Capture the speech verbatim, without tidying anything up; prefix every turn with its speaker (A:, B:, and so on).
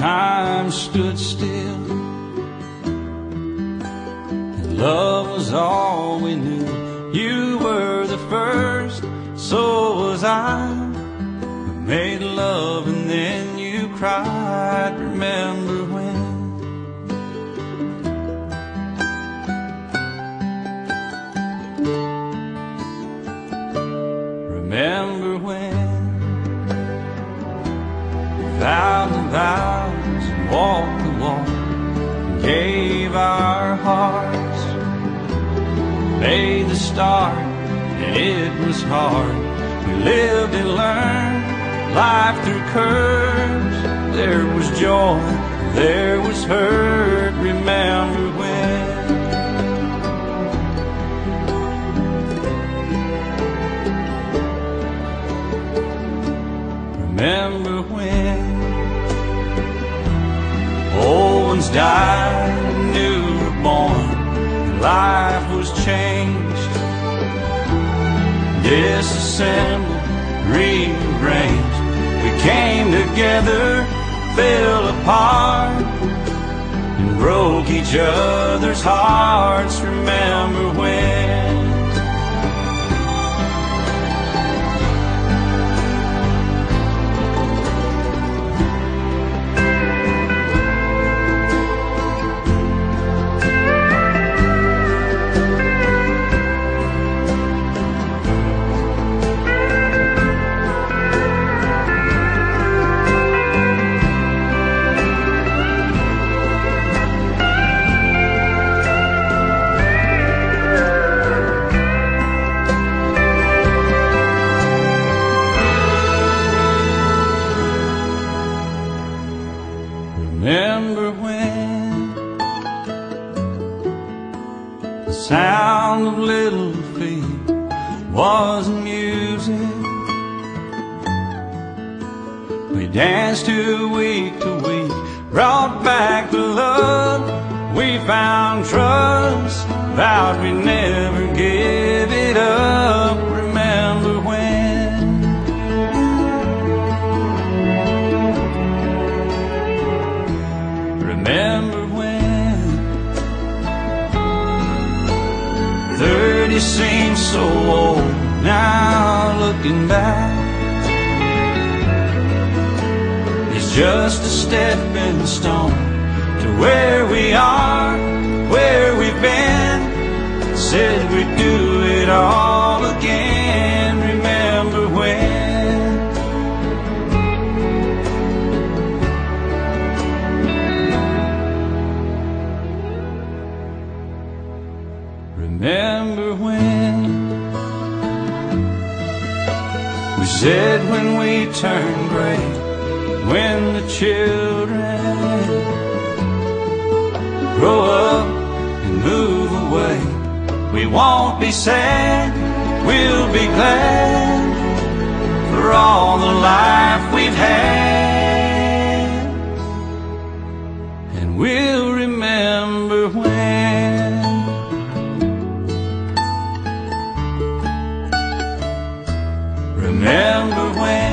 A: time stood still, and love was all we knew. You were the first, so was I. We made love and then you cried. Remember when? Remember when? Vowed the vows and walked the walk, and gave our hearts, made the start, and it was hard. We lived and learned life through curves. There was joy, there was hurt. Remember when? Remember when? Old ones died, new were born, life was changed, disassembled, rearranged. We came together, fell apart, and broke each other's hearts. Remember when? Remember when the sound of little feet was music? We danced to week to week, brought back the love. We found trust, vowed we'd never give it up. Remember when? Remember when? Thirty seems so old now, looking back. It's just a stepping stone to where we are, where we've been. Said we'd do it all again. Remember when? Remember when? We said when we turn gray, when the children grow up and move away, we won't be sad, we'll be glad for all the life we've had. And we'll remember when. Remember when?